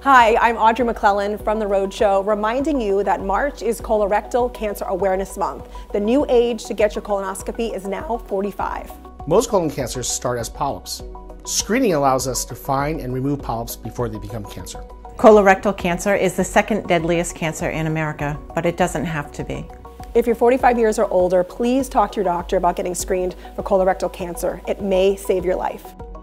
Hi, I'm Audrey McClellan from The Roadshow, reminding you that March is Colorectal Cancer Awareness Month. The new age to get your colonoscopy is now 45. Most colon cancers start as polyps. Screening allows us to find and remove polyps before they become cancer. Colorectal cancer is the second deadliest cancer in America, but it doesn't have to be. If you're 45 years or older, please talk to your doctor about getting screened for colorectal cancer. It may save your life.